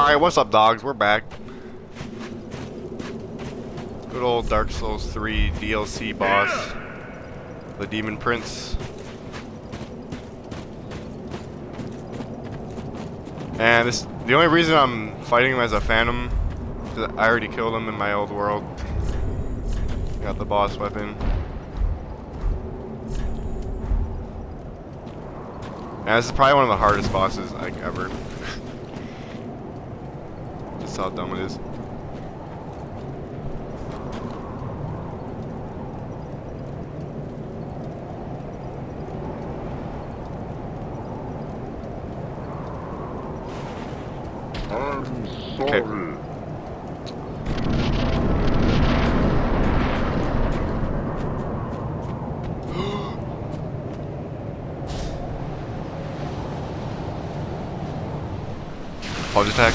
Alright, what's up, dogs? We're back. Good old Dark Souls 3 DLC boss. The Demon Prince. And the only reason I'm fighting him as a phantom is that I already killed him in my old world. Got the boss weapon. And this is probably one of the hardest bosses like ever. Just how dumb it is. I'm sorry. Okay. Pause attack.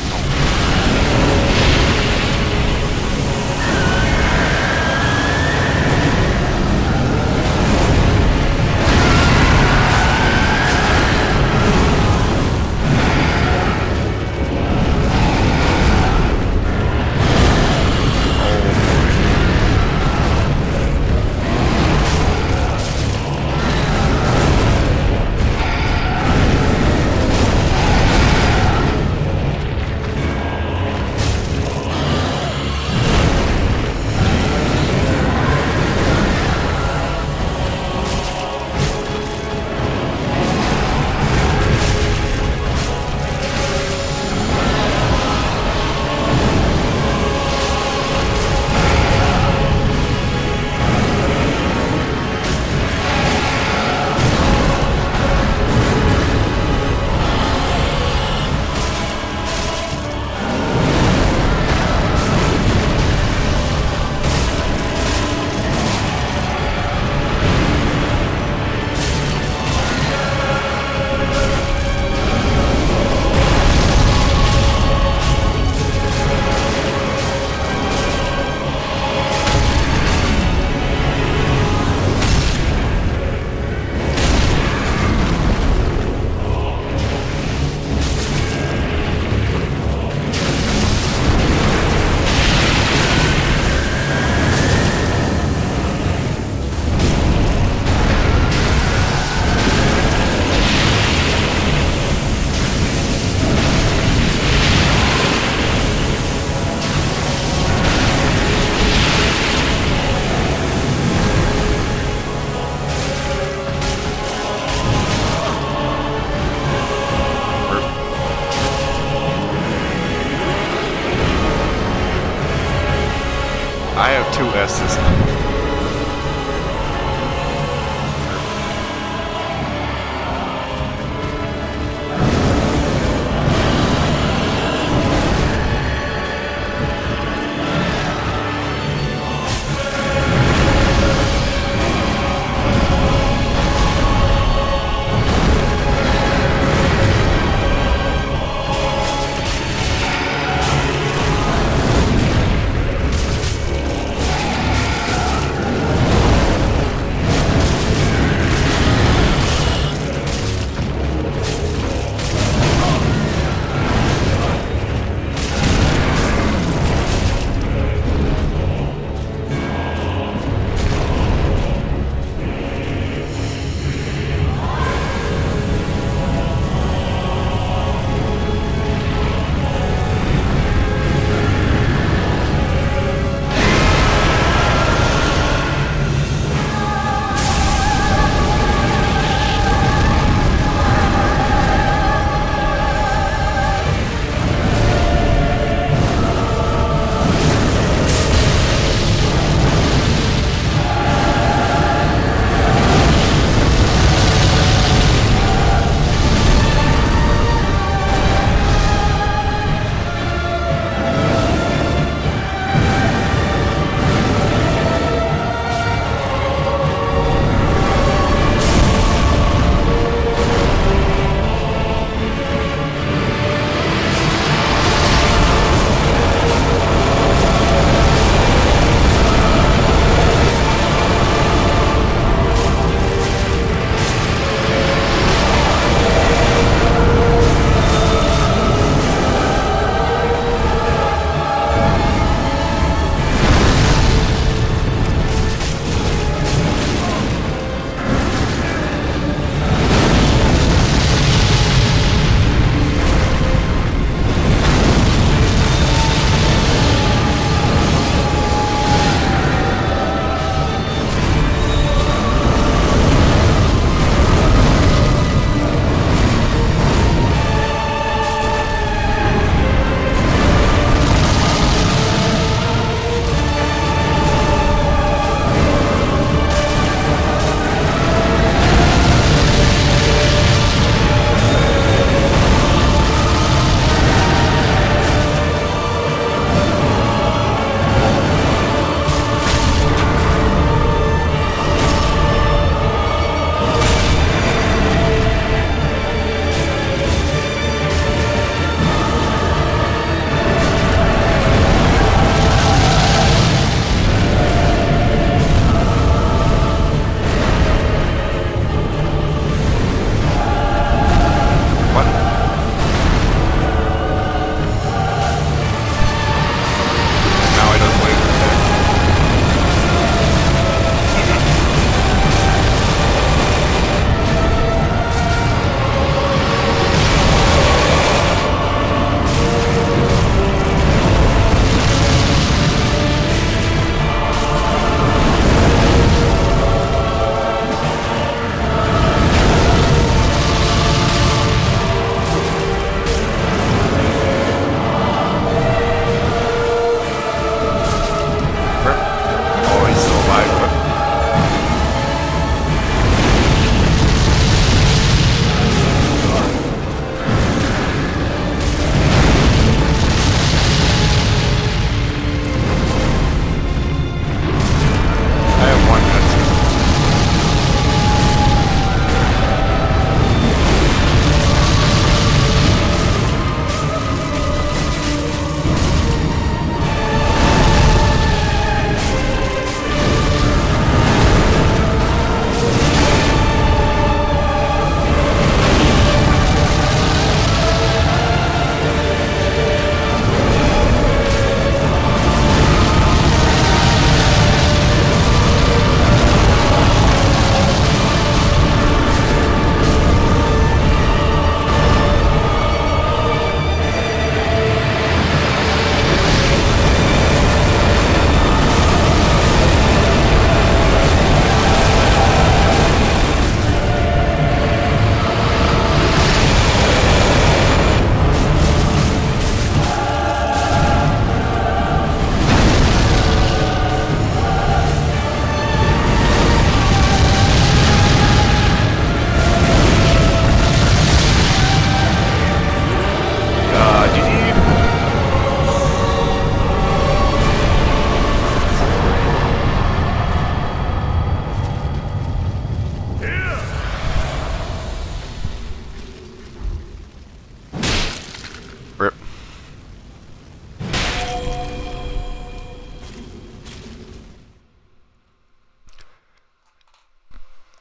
I have 2 S's.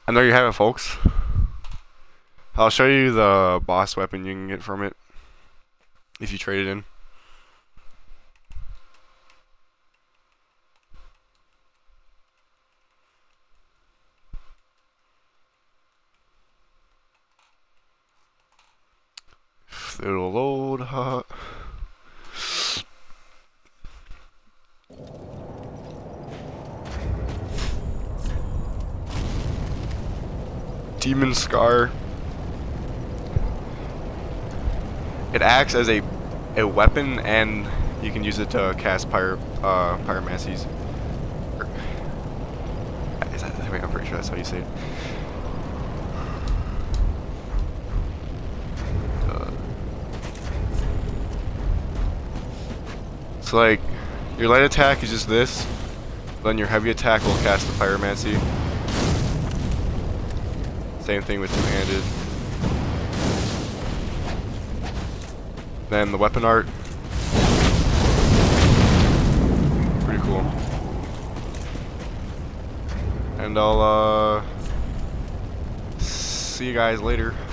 And there you have it, folks. I'll show you the boss weapon you can get from it if you trade it in. It'll load, huh? Demon Scar. It acts as a weapon, and you can use it to cast pyromancies. Is that, wait, I'm pretty sure that's how you say it. So like, your light attack is just this, then your heavy attack will cast the pyromancy. Same thing with two-handed. Then the weapon art. Pretty cool. And I'll see you guys later.